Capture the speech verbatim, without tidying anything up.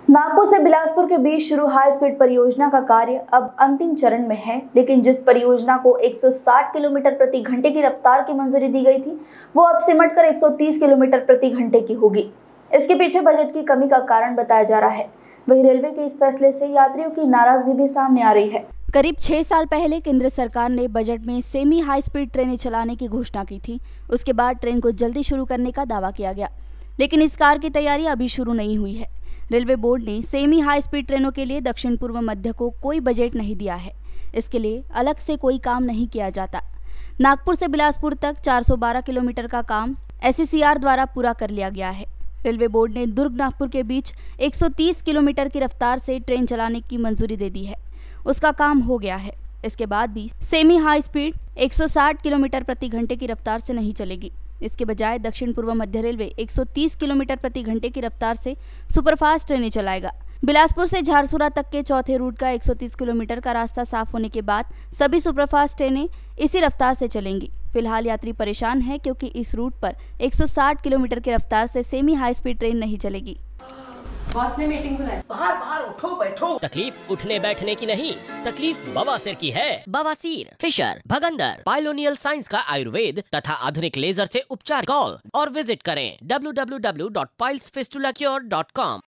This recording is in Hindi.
नागपुर से बिलासपुर के बीच शुरू हाई स्पीड परियोजना का कार्य अब अंतिम चरण में है, लेकिन जिस परियोजना को एक सौ साठ किलोमीटर प्रति घंटे की रफ्तार की मंजूरी दी गई थी, वो अब सिमटकर एक सौ तीस किलोमीटर प्रति घंटे की होगी। इसके पीछे बजट की कमी का कारण बताया जा रहा है। वहीं रेलवे के इस फैसले से यात्रियों की नाराजगी भी सामने आ रही है। करीब छह साल पहले केंद्र सरकार ने बजट में सेमी हाई स्पीड ट्रेनें चलाने की घोषणा की थी। उसके बाद ट्रेन को जल्दी शुरू करने का दावा किया गया, लेकिन इस कार्य की तैयारी अभी शुरू नहीं हुई है। रेलवे बोर्ड ने सेमी हाई स्पीड ट्रेनों के लिए दक्षिण पूर्व मध्य को कोई बजट नहीं दिया है। इसके लिए अलग से कोई काम नहीं किया जाता। नागपुर से बिलासपुर तक चार सौ बारह किलोमीटर का काम एस ई सी आर द्वारा पूरा कर लिया गया है। रेलवे बोर्ड ने दुर्ग नागपुर के बीच एक सौ तीस किलोमीटर की रफ्तार से ट्रेन चलाने की मंजूरी दे दी है। उसका काम हो गया है। इसके बाद भी सेमी हाई स्पीड एक सौ साठ किलोमीटर प्रति घंटे की रफ्तार से नहीं चलेगी। इसके बजाय दक्षिण पूर्व मध्य रेलवे एक सौ तीस किलोमीटर प्रति घंटे की रफ्तार से सुपरफास्ट ट्रेनें चलाएगा। बिलासपुर से झारसुगड़ा तक के चौथे रूट का एक सौ तीस किलोमीटर का रास्ता साफ होने के बाद सभी सुपरफास्ट ट्रेनें इसी रफ्तार से चलेंगी। फिलहाल यात्री परेशान हैं क्योंकि इस रूट पर एक सौ साठ किलोमीटर की रफ्तार से सेमी हाई स्पीड ट्रेन नहीं चलेगी। बॉस ने मीटिंग बुलाई। बाहर बाहर उठो बैठो। तकलीफ उठने बैठने की नहीं, तकलीफ बवासीर की है। बवासीर, फिशर, भगंदर, पाइलोनियल साइंस का आयुर्वेद तथा आधुनिक लेजर से उपचार। कॉल और विजिट करें W W W dot piles fistula cure dot com.